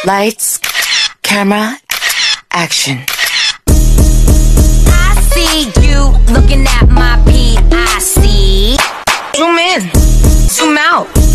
Lights, camera, action. I see you looking at my P-I-C. Zoom in, zoom out.